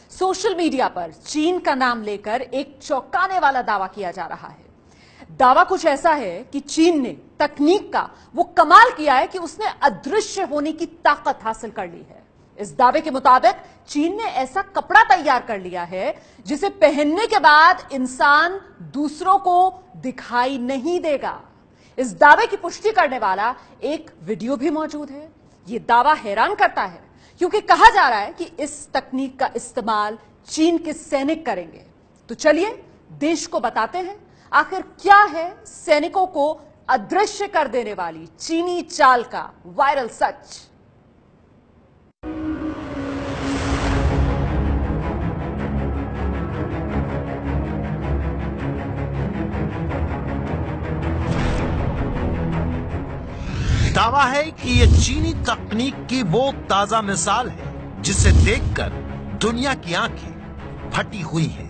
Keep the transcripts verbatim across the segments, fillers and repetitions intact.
Social media पर चीन का नाम लेकर एक चौंकाने वाला दावा किया जा रहा है। दावा कुछ ऐसा है कि चीन ने तकनीक का वो कमाल किया है कि उसने अदृश्य होने की ताकत हासिल कर ली है। इस दावे के मुताबिक चीन ने ऐसा कपड़ा तैयार कर लिया है जिसे पहनने के बाद इंसान दूसरों को दिखाई नहीं देगा। इस दावे की पुष्टि करने वाला एक वीडियो भी मौजूद है। यह दावा हैरान करता है क्योंकि कहा जा रहा है कि इस तकनीक का इस्तेमाल चीन के सैनिक करेंगे। तो चलिए देश को बताते हैं आखिर क्या है सैनिकों को अदृश्य कर देने वाली चीनी चाल का वायरल सच। दावा है कि ये चीनी तकनीक की वो ताजा मिसाल है जिसे देखकर दुनिया की आंखें फटी हुई हैं।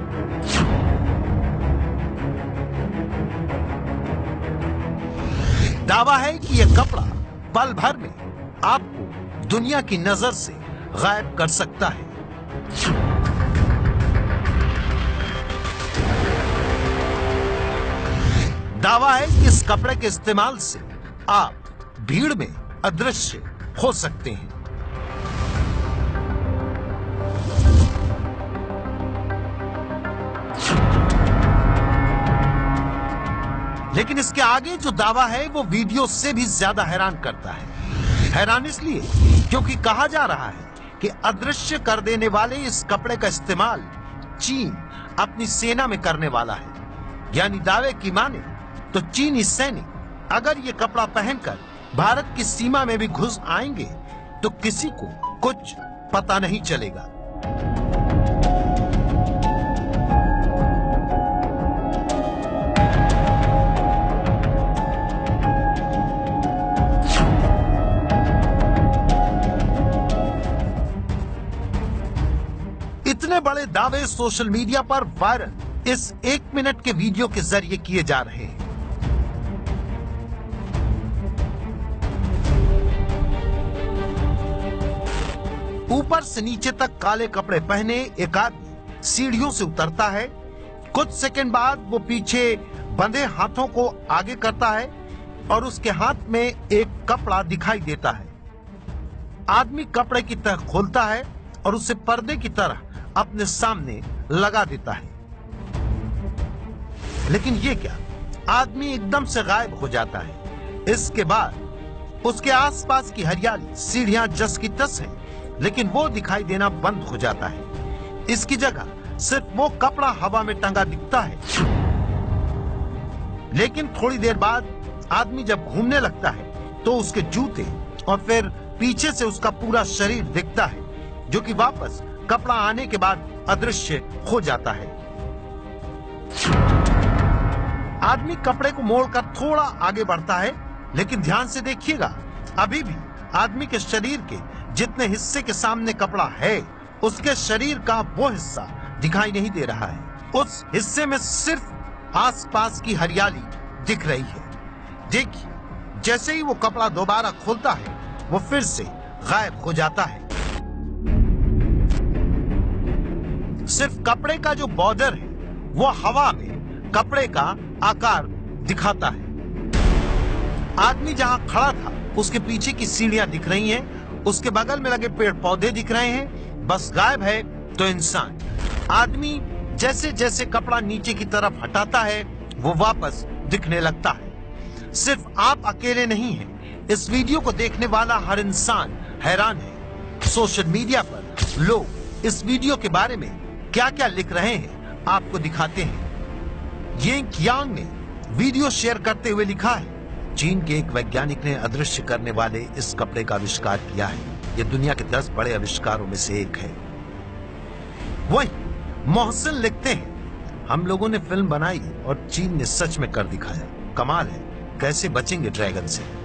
दावा है कि यह कपड़ा पल भर में आपको दुनिया की नजर से गायब कर सकता है। दावा है कि इस कपड़े के इस्तेमाल से आप भीड़ में अदृश्य हो सकते हैं। लेकिन इसके आगे जो दावा है वो वीडियो से भी ज्यादा हैरान करता है। हैरान इसलिए क्योंकि कहा जा रहा है कि अदृश्य कर देने वाले इस कपड़े का इस्तेमाल चीन अपनी सेना में करने वाला है। यानी दावे की माने तो चीनी सैनिक अगर ये कपड़ा पहनकर भारत की सीमा में भी घुस आएंगे तो किसी को कुछ पता नहीं चलेगा। इतने बड़े दावे सोशल मीडिया पर वायरल इस एक मिनट के वीडियो के जरिए किए जा रहे हैं। ऊपर से नीचे तक काले कपड़े पहने एक आदमी सीढ़ियों से उतरता है। कुछ सेकंड बाद वो पीछे बंधे हाथों को आगे करता है और उसके हाथ में एक कपड़ा दिखाई देता है। आदमी कपड़े की तह खोलता है और उसे पर्दे की तरह अपने सामने लगा देता है। लेकिन ये क्या, आदमी एकदम से गायब हो जाता है। इसके बाद उसके आसपास की हरियाली, सीढ़ियां जस की तस है, लेकिन वो दिखाई देना बंद हो जाता है। इसकी जगह सिर्फ वो कपड़ा हवा में टंगा दिखता है। लेकिन थोड़ी देर बाद आदमी जब घूमने लगता है तो उसके जूते और फिर पीछे से उसका पूरा शरीर दिखता है, जो कि वापस कपड़ा आने के बाद अदृश्य हो जाता है। आदमी कपड़े को मोड़कर थोड़ा आगे बढ़ता है, लेकिन ध्यान से देखिएगा, अभी भी आदमी के शरीर के जितने हिस्से के सामने कपड़ा है उसके शरीर का वो हिस्सा दिखाई नहीं दे रहा है। उस हिस्से में सिर्फ आसपास की हरियाली दिख रही है। देखिए, जैसे ही वो कपड़ा दोबारा खोलता है वो फिर से गायब हो जाता है। सिर्फ कपड़े का जो बॉर्डर है वो हवा में कपड़े का आकार दिखाता है। आदमी जहां खड़ा था उसके पीछे की सीढ़ियां दिख रही हैं, उसके बगल में लगे पेड़ पौधे दिख रहे हैं, बस गायब है तो इंसान। आदमी जैसे जैसे कपड़ा नीचे की तरफ हटाता है वो वापस दिखने लगता है। सिर्फ आप अकेले नहीं हैं, इस वीडियो को देखने वाला हर इंसान हैरान है। सोशल मीडिया पर लोग इस वीडियो के बारे में क्या क्या लिख रहे हैं आपको दिखाते हैं। येंग यांग ने वीडियो शेयर करते हुए लिखा है, चीन के एक वैज्ञानिक ने अदृश्य करने वाले इस कपड़े का आविष्कार किया है। यह दुनिया के दस बड़े आविष्कारों में से एक है। वहीं मोहसिन लिखते हैं, हम लोगों ने फिल्म बनाई और चीन ने सच में कर दिखाया। कमाल है, कैसे बचेंगे ड्रैगन से।